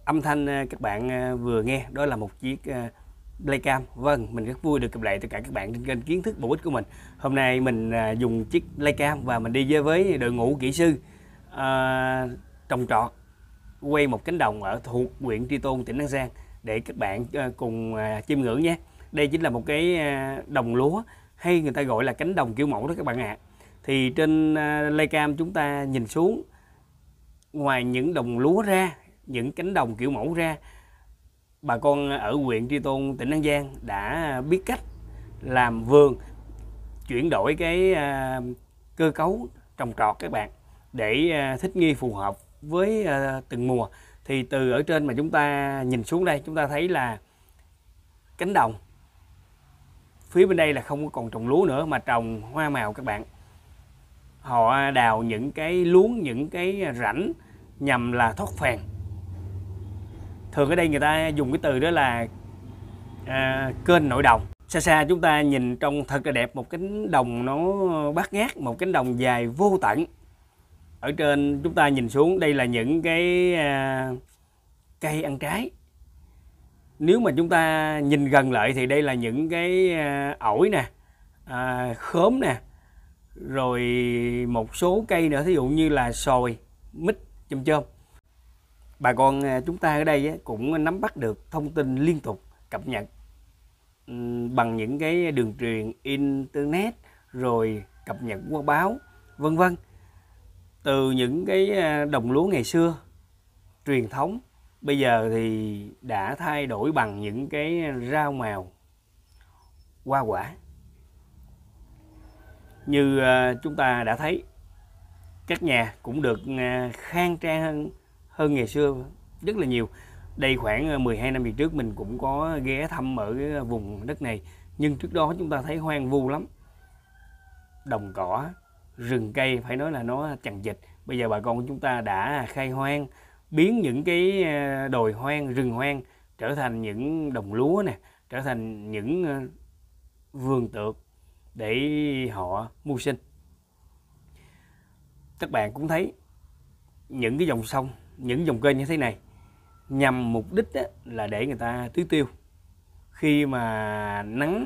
Âm thanh các bạn vừa nghe đó là một chiếc Playcam. Vâng, mình rất vui được gặp lại tất cả các bạn trên kênh Kiến Thức Bổ Ích của mình. Hôm nay mình dùng chiếc Playcam và mình đi với đội ngũ kỹ sư trồng trọt quay một cánh đồng thuộc huyện Tri Tôn, tỉnh An Giang để các bạn cùng chiêm ngưỡng nhé. Đây chính là một cái đồng lúa hay người ta gọi là cánh đồng kiểu mẫu đó các bạn ạ. Thì trên Playcam chúng ta nhìn xuống, ngoài những đồng lúa ra, những cánh đồng kiểu mẫu ra, bà con ở huyện Tri Tôn, tỉnh An Giang đã biết cách làm vườn, chuyển đổi cái cơ cấu trồng trọt các bạn, để thích nghi phù hợp với từng mùa. Thì từ ở trên mà chúng ta nhìn xuống đây, chúng ta thấy là cánh đồng phía bên đây là không có còn trồng lúa nữa mà trồng hoa màu các bạn. Họ đào những cái luống, những cái rãnh nhằm là thoát phèn. Thường ở đây người ta dùng cái từ đó là kênh nội đồng. Xa xa chúng ta nhìn trông thật là đẹp, một cánh đồng nó bát ngát, một cánh đồng dài vô tận. Ở trên chúng ta nhìn xuống, đây là những cái cây ăn trái. Nếu mà chúng ta nhìn gần lại thì đây là những cái ổi nè, khóm nè, rồi một số cây nữa, thí dụ như là xoài, mít, chôm chôm. Bà con chúng ta ở đây cũng nắm bắt được thông tin liên tục cập nhật bằng những cái đường truyền internet, rồi cập nhật qua báo, vân vân. Từ những cái đồng lúa ngày xưa truyền thống, bây giờ thì đã thay đổi bằng những cái rau màu, hoa quả. Như chúng ta đã thấy, các nhà cũng được khang trang hơn ngày xưa rất là nhiều. Đây khoảng 12 năm về trước mình cũng có ghé thăm ở cái vùng đất này, nhưng trước đó chúng ta thấy hoang vu lắm, đồng cỏ, rừng cây phải nói là nó chằng chịt. Bây giờ bà con của chúng ta đã khai hoang, biến những cái đồi hoang, rừng hoang trở thành những đồng lúa nè, trở thành những vườn tược để họ mưu sinh. Các bạn cũng thấy những cái dòng sông, những dòng kênh như thế này nhằm mục đích là để người ta tưới tiêu. Khi mà nắng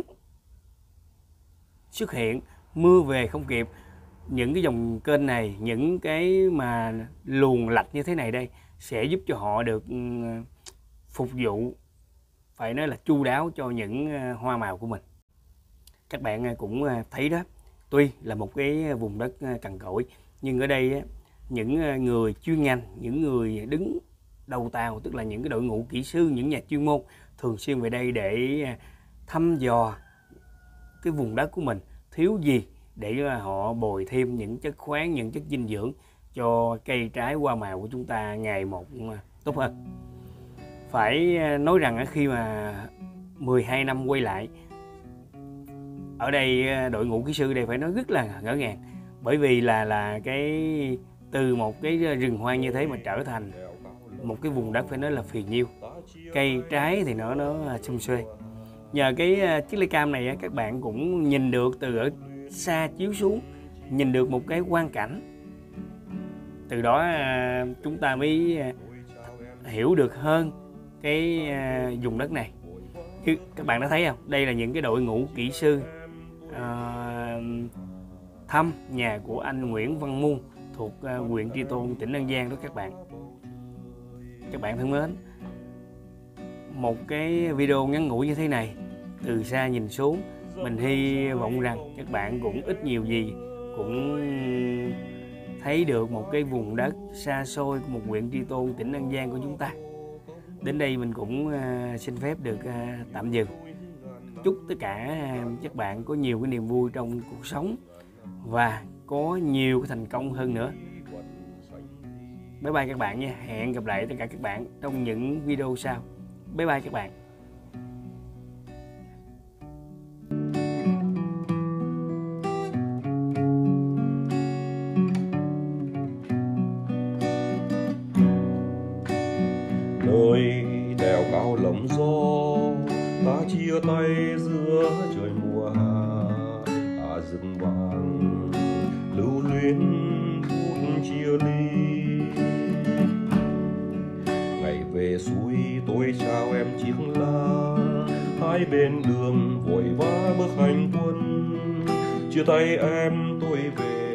xuất hiện, mưa về không kịp, những cái dòng kênh này, những cái mà luồng lạch như thế này đây sẽ giúp cho họ được phục vụ, phải nói là chu đáo cho những hoa màu của mình. Các bạn cũng thấy đó, tuy là một cái vùng đất cằn cỗi, nhưng ở đây những người chuyên ngành, những người đứng đầu tàu, tức là những cái đội ngũ kỹ sư, những nhà chuyên môn thường xuyên về đây để thăm dò cái vùng đất của mình thiếu gì, để họ bồi thêm những chất khoáng, những chất dinh dưỡng cho cây trái hoa màu của chúng ta ngày một tốt hơn. Phải nói rằng khi mà 12 năm quay lại, ở đây đội ngũ kỹ sư đây phải nói rất là ngỡ ngàng, bởi vì là cái từ một cái rừng hoang như thế mà trở thành một cái vùng đất phải nói là phì nhiêu, cây trái thì nó sum xuê. Nhờ cái chiếc Playcam này các bạn cũng nhìn được từ ở xa chiếu xuống, nhìn được một cái quang cảnh. Từ đó chúng ta mới hiểu được hơn cái vùng đất này. Chứ các bạn đã thấy không, đây là những cái đội ngũ kỹ sư thăm nhà của anh Nguyễn Văn Muôn thuộc huyện Tri Tôn, tỉnh An Giang đó các bạn. Các bạn thân mến, một cái video ngắn ngủi như thế này, từ xa nhìn xuống, mình hy vọng rằng các bạn cũng ít nhiều gì cũng thấy được một cái vùng đất xa xôi của một huyện Tri Tôn, tỉnh An Giang của chúng ta. Đến đây mình cũng xin phép được tạm dừng. Chúc tất cả các bạn có nhiều cái niềm vui trong cuộc sống và có nhiều cái thành công hơn nữa. Bye bye các bạn nha. Hẹn gặp lại tất cả các bạn trong những video sau. Bye bye các bạn. Nơi đèo cao lộng gió, ta chia tay giữa trời mùa hạ, rừng vàng lưu luyến phút chia ly. Ngày về xuống hai bên đường vội vã bước hành quân. Chia tay em tôi về